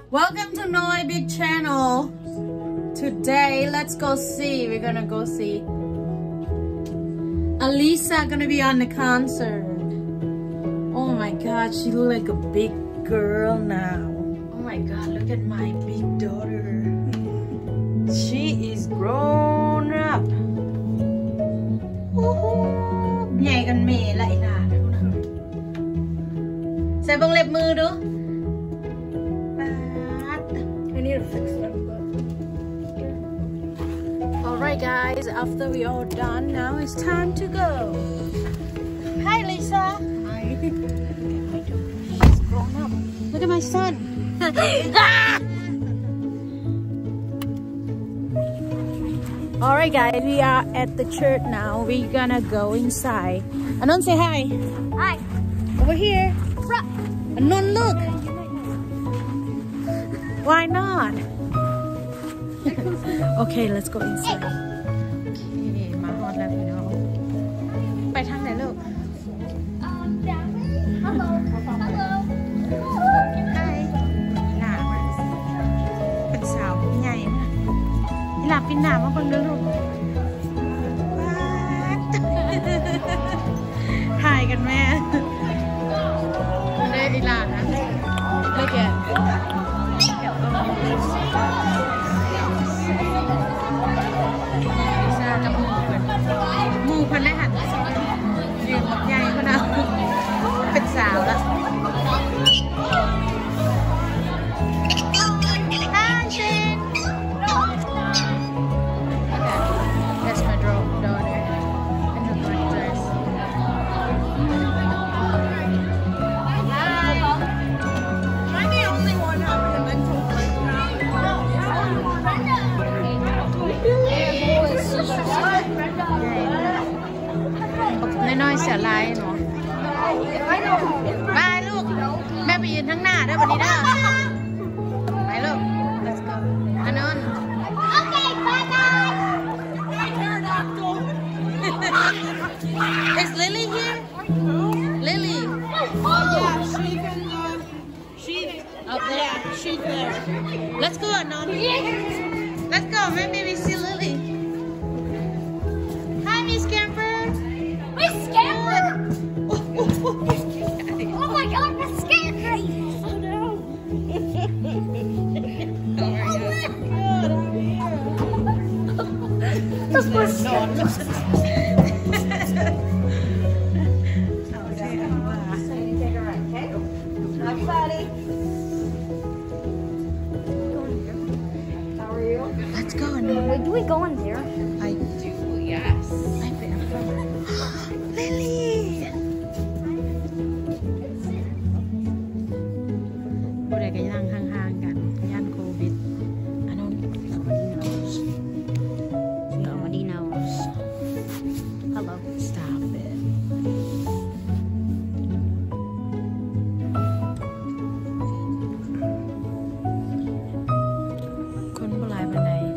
Welcome to Noi Big Channel. Today, let's go see. We're gonna go see Alisa gonna be on the concert. Oh my God, she look like a big girl now. Oh my God, look at my big daughter. She is grown up.ใหญ่กันเมย์ละอีหล่าดูนะใส่บังเล็บมือดู I need to fix them. Alright guys, after we all done, now it's time to go. Hi Lisa. Hi. She's grown up. Look at my son. Alright guys, we are at the church now. We're gonna go inside. Anon, say hi. Hi. Over here. Anon, look. Why not? Okay, let's go inside. Okay, มาฮอดแล้วพี่น้องไปทางไหนลูก Hello. Hi. หน้ามาเป็นสาวใหญ่มากอีหลาปินหน้ามาเบิ่งเด้อลูกถ่ายกันแม่ได้อีหลานะได้แก่มูพันได้หันยืนใหญ่คนเอาเป็นสาวแล้วThat's my daughter and her brothers. Am I the only one having a mental breakdown? น้อยๆเสียลายเนาะบายลูกแม่ไปยืนข้างหน้าด้วยวันนี้เด้อไปลูก let's go อันนั้น Okay bye bye Is Lily here? Lily yeah she's up there she's there let's go Anon let's go maybe we see Lily Hi Miss Camper Miss Camper Oh my God that's scary Oh no Oh my God That's my son Let's go. Wait, do we go in there? I do, yes. Lily! Bố đây cái răng hang cả, gian Covid. Ano? Nobody knows. Hello. Stop it. Con có lại bên này.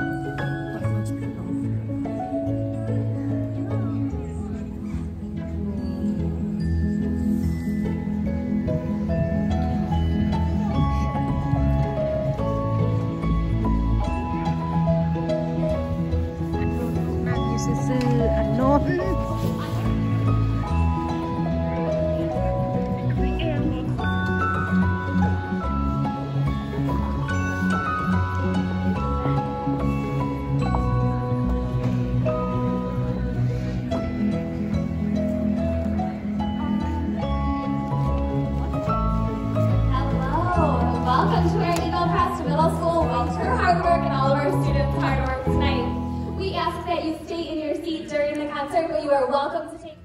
Welcome to our Eagle Crest Middle School winter hard work and all of our students' hard work tonight. We ask that you stay in your seat during the concert, but you are welcome to take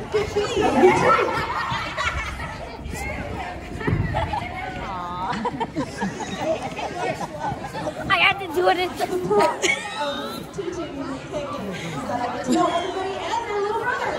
I had to do it. Know everybody and their little brother.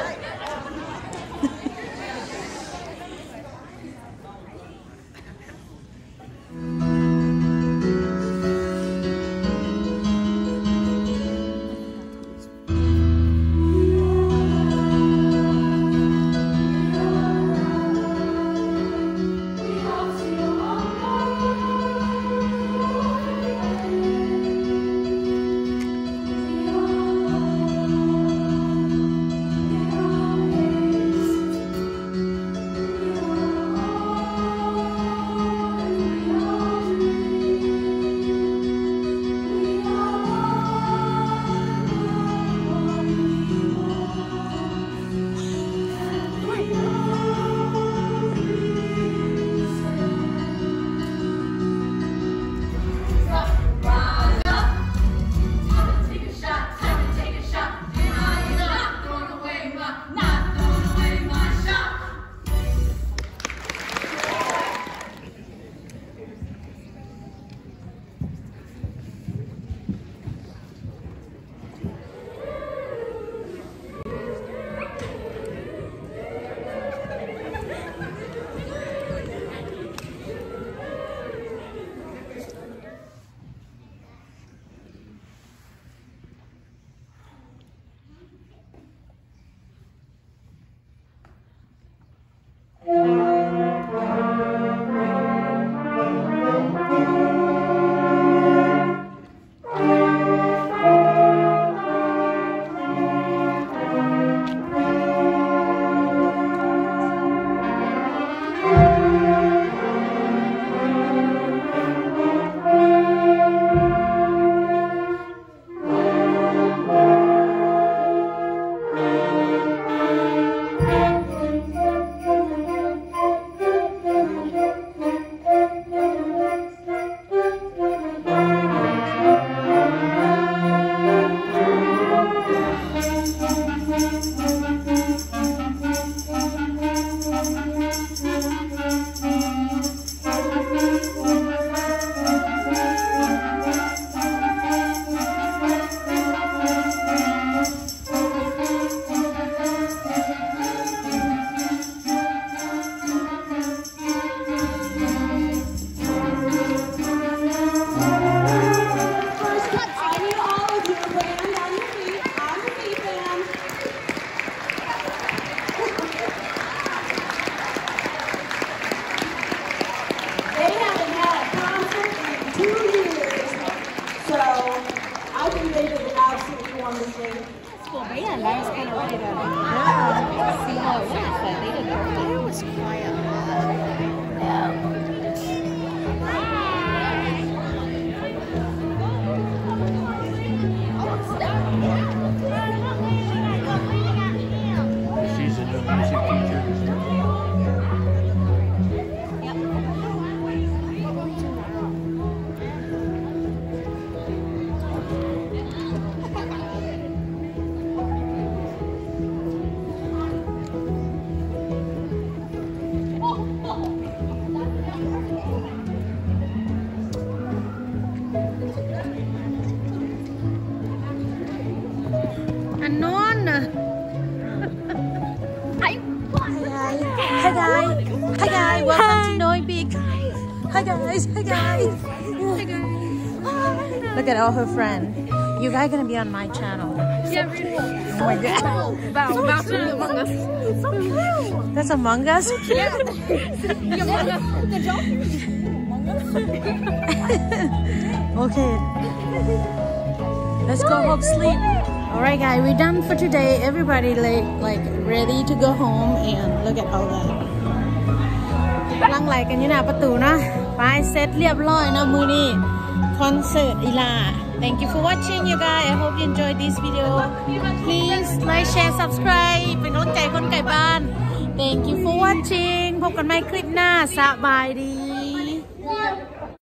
Well, yeah, and I was kind of ready to see how it went, but they didn't know. It was quiet. She's a new music teacher. Hi guys, welcome to Noi Big. Hi guys, hi guys. Hi guys. Look at all her friends. You guys gonna be on my channel. Yeah, really. Oh my god. Among Us. It's so cute. That's Among Us? Yeah. Among Us. The dog. Okay. Let's go home sleep. Alright guys, we're done for today. Everybody like ready to go home and look at all that. ลังไหลกันอยู่หน้าประตูนะไปเสร็จเรียบร้อยนะมือนี้คอนเสิร์ตอีลา Thank you for watching you guys. I hope you enjoyed this video. Please like, share, subscribe เป็นกำลังใจคนไก่บ้าน Thank you for watching พบกันใหม่คลิปหน้าสบายดี